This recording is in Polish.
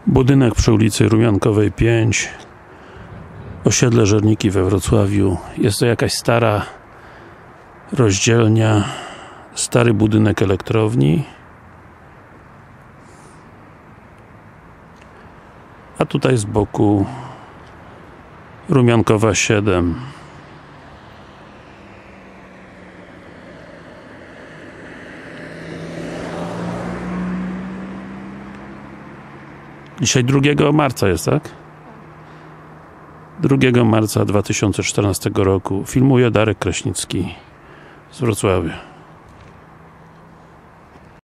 Budynek przy ulicy Rumiankowej 5, osiedle Żerniki we Wrocławiu. Jest to jakaś stara rozdzielnia, stary budynek elektrowni. A tutaj z boku Rumiankowa 7. Dzisiaj 2 marca jest, tak? 2 marca 2014 roku. Filmuje Darek Kraśnicki z Wrocławia.